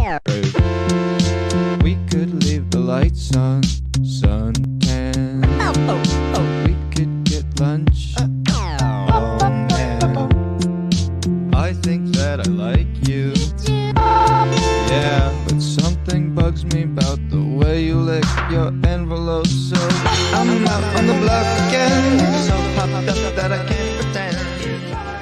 We could leave the lights on, suntan. We could get lunch. Oh man, I think that I like you. Yeah, but something bugs me about the way you lick your envelope. So I'm out on the block again, so popped up that I can't pretend.